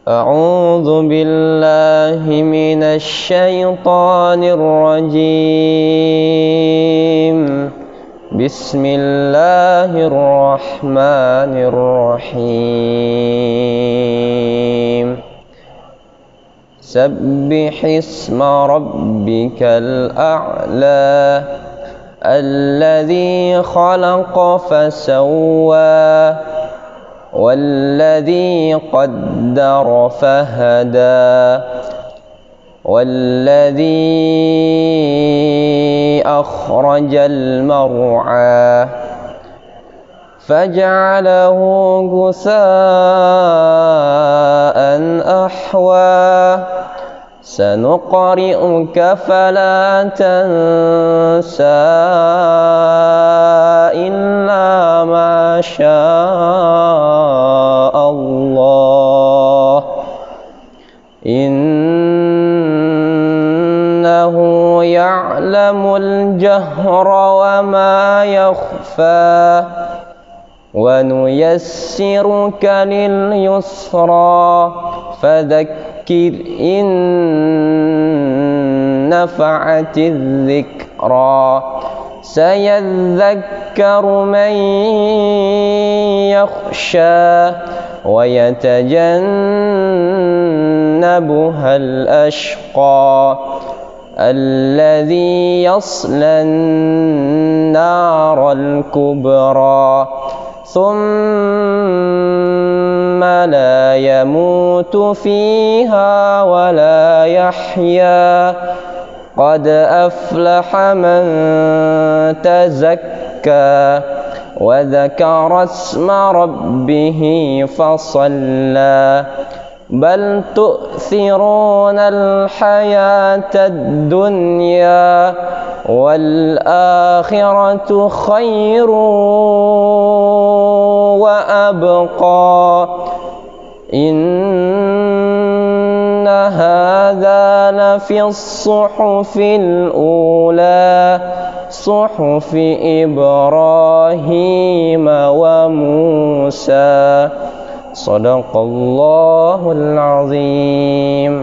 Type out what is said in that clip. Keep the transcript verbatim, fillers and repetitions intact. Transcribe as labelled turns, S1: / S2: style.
S1: أعوذ بالله من الشيطان الرجيم. بسم الله الرحمن الرحيم. سبح اسم ربك الأعلى الذي خلق فسوى والذي قدر فهدى والذي أخرج المرعى فجعله غثاء أحوى سنقرئك فلا تنسى إلا ما شاء الله إنه يعلم الجهر وما يخفى ونيسرك لليسرى فذكر إن نفعت الذكرى سيذكر من يخشى ويتجنبها الأشقى الذي يصلى النار الكبرى ثم لا يموت فيها ولا يحيا قد أفلح من تزكى وذكر اسم ربه فصلى بل تؤثرون الحياة الدنيا والآخرة خير وأبقى إن هذا لفي الصحف الأولى صحف إبراهيم وموسى صدق الله العظيم.